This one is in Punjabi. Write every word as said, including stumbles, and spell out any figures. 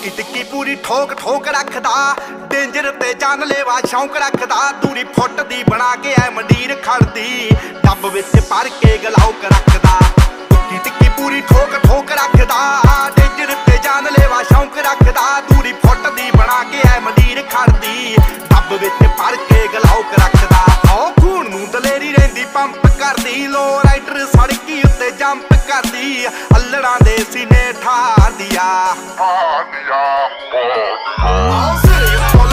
ਟਿੱਕੀ ਟਿੱਕੀ ਪੂਰੀ ਠੋਕ ਠੋਕ ਰੱਖਦਾ, ਡੇਂਜਰ ਤੇ ਜਾਨਲੇਵਾ ਸ਼ੌਂਕ ਰੱਖਦਾ। ਦੂਰੀ ਫੁੱਟ ਦੀ ਬਣਾ ਕੇ ਐ ਮੰਡੀਰ ਖੜਦੀ, ਡੱਬ ਵਿੱਚ ਭਰ ਕੇ ਗਲਾਉਕ ਰੱਖਦਾ। ਟਿੱਕੀ ਟਿੱਕੀ ਪੂਰੀ ਠੋਕ ਠੋਕ ਰੱਖਦਾ, ਡੇਂਜਰ ਤੇ ਜਾਨਲੇਵਾ ਸ਼ੌਂਕ ਰੱਖਦਾ। ਦੂਰੀ ਫੁੱਟ ਦੀ ਬਣਾ ਕੇ ਐ ਮੰਡੀਰ ਖੜਦੀ, ਡੱਬ ਵਿੱਚ ਭਰ ਕੇ ਗਲਾਉਕ ਰੱਖਦਾ। ਓ ਖੂਨ ਨੂੰ ਦਲੇਰੀ ਰਹਿੰਦੀ ਪੰਪ ਕਰਦੀ, ਲੋ ਰਾਈਡਰ ਸੜਕੀ ਉੱਤੇ ਜੰਪ ਕਰਦੀ। ਅੱਲੜਾਂ ਦੇ ਸੀਨੇ ਠਾਰਦੀ ਆ।